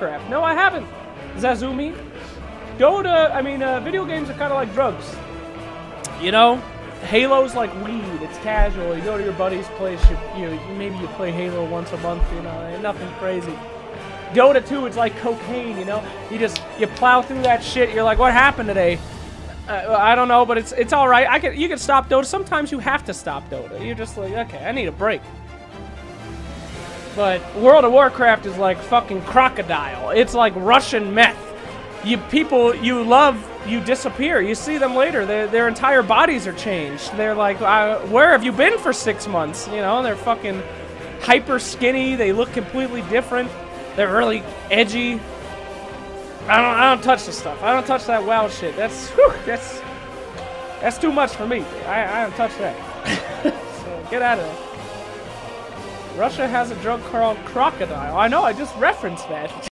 Warcraft. No, I haven't. Zazumi. Dota, I mean, video games are kind of like drugs. You know? Halo's like weed. It's casual. You go to your buddy's place, maybe you play Halo once a month, you know, ain't nothing crazy. Dota 2, it's like cocaine, you know? You plow through that shit, you're like, what happened today? I don't know, but it's all right. You can stop Dota. Sometimes you have to stop Dota. You're just like, okay, I need a break. But World of Warcraft is like fucking crocodile. It's like Russian meth. People you love, you disappear. You see them later. Their entire bodies are changed. They're like, where have you been for 6 months? You know, they're fucking hyper skinny. They look completely different. They're really edgy. I don't touch the stuff. I don't touch that WoW shit. That's too much for me. I don't touch that. So get out of there. Russia has a drug called crocodile. I know, I just referenced that.